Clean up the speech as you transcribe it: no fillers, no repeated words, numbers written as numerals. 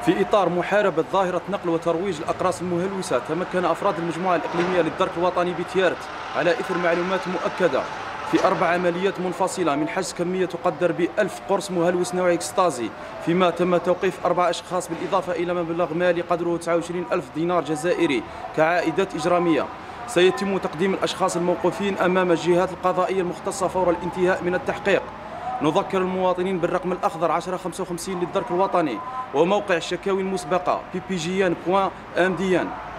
في إطار محاربة ظاهرة نقل وترويج الأقراص المهلوسة، تمكن أفراد المجموعة الإقليمية للدرك الوطني بتيارت على إثر معلومات مؤكدة في 4 عمليات منفصلة من حجز كمية تقدر ب1000 قرص مهلوس نوع إكستازي، فيما تم توقيف 4 أشخاص بالإضافة إلى مبلغ مالي قدره 29,000 دينار جزائري كعائدات إجرامية. سيتم تقديم الأشخاص الموقوفين أمام الجهات القضائية المختصة فور الانتهاء من التحقيق. نذكر المواطنين بالرقم الأخضر 1055 للدرك الوطني وموقع الشكاوي المسبقة ppgn.mdn.